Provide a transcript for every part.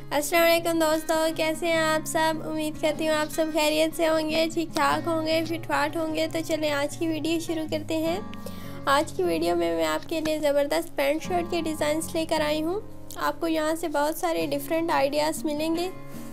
अस्सलाम वालेकुम दोस्तों, कैसे हैं आप सब। उम्मीद करती हूँ आप सब खैरियत से होंगे, ठीक ठाक होंगे, फिट फाट होंगे। तो चलें आज की वीडियो शुरू करते हैं। आज की वीडियो में मैं आपके लिए ज़बरदस्त पैंट शर्ट के डिज़ाइंस लेकर आई हूँ। आपको यहाँ से बहुत सारे डिफरेंट आइडियाज़ मिलेंगे।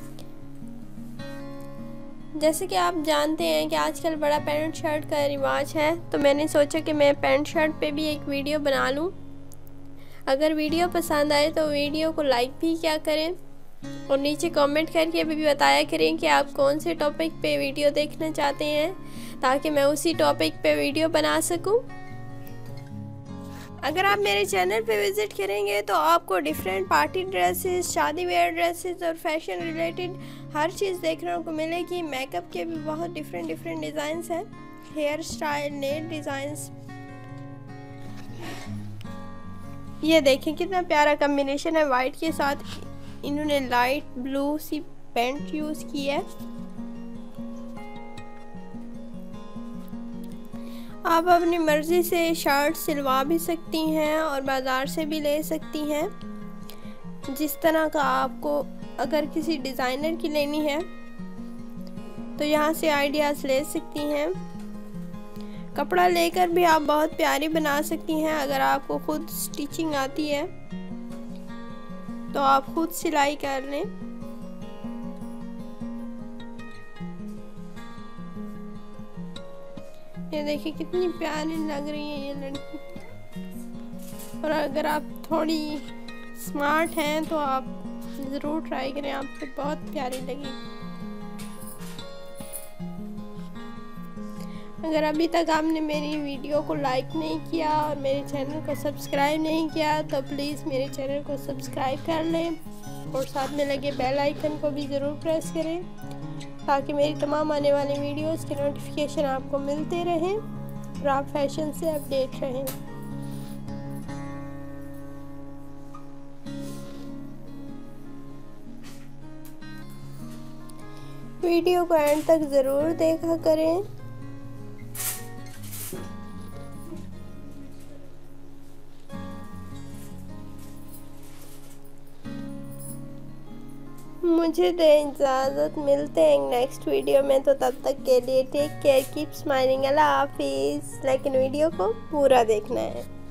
जैसे कि आप जानते हैं कि आजकल बड़ा पैंट शर्ट का रिवाज है, तो मैंने सोचा कि मैं पैंट शर्ट पे भी एक वीडियो बना लूँ। अगर वीडियो पसंद आए तो वीडियो को लाइक भी किया करें और नीचे कमेंट करके भी बताया करें कि आप कौन से टॉपिक पे वीडियो देखना चाहते हैं, ताकि मैं उसी टॉपिक पे वीडियो बना सकूं। अगर आप मेरे चैनल पे विज़िट करेंगे तो आपको डिफरेंट पार्टी ड्रेसेस, शादी वेयर ड्रेसेस और फैशन रिलेटेड हर चीज़ देखने को मिलेगी। मेकअप के भी बहुत डिफरेंट डिज़ाइंस हैं, हेयर स्टाइल, नेल डिज़ाइंस। ये देखें कितना प्यारा कम्बिनेशन है, वाइट के साथ इन्होंने लाइट ब्लू सी पेंट यूज़ की है। आप अपनी मर्ज़ी से शर्ट सिलवा भी सकती हैं और बाज़ार से भी ले सकती हैं, जिस तरह का आपको। अगर किसी डिज़ाइनर की लेनी है तो यहाँ से आइडियाज़ ले सकती हैं। कपड़ा लेकर भी आप बहुत प्यारी बना सकती हैं। अगर आपको खुद स्टिचिंग आती है तो आप खुद सिलाई कर लें। ये देखिए कितनी प्यारी लग रही है ये लड़की। और अगर आप थोड़ी स्मार्ट हैं तो आप ज़रूर ट्राई करें, आपको बहुत प्यारी लगेगी। अगर अभी तक आपने मेरी वीडियो को लाइक नहीं किया और मेरे चैनल को सब्सक्राइब नहीं किया तो प्लीज़ मेरे चैनल को सब्सक्राइब कर लें और साथ में लगे बेल आइकन को भी ज़रूर प्रेस करें, ताकि मेरी तमाम आने वाली वीडियोस के नोटिफिकेशन आपको मिलते रहें और आप फैशन से अपडेट रहें। वीडियो को एंड तक ज़रूर देखा करें। मुझे दे इजाज़त, मिलते हैं नेक्स्ट वीडियो में। तो तब तक के लिए टेक केयर, कीप स्माइलिंग, अल्लाह हाफिज़। लेकिन वीडियो को पूरा देखना है।